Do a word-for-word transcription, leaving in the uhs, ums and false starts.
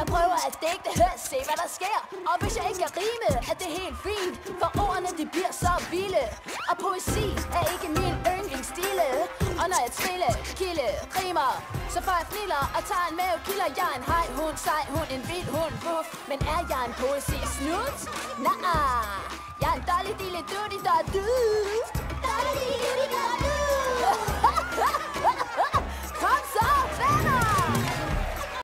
prøver at digte, hør, se hvad der sker. Og hvis jeg ikke kan rime, er det helt fint, for ordene de bliver så vilde. Og poesi er ikke min yndlingsstile. Og når jeg triller, kilde, rimer, så får jeg fniller og tager en mavekilder. Jeg er en hej hund, sej hund, en vild hund, buff. Men er jeg en poesi snut? Nej, jeg er en dårlig dille dutti, der er du.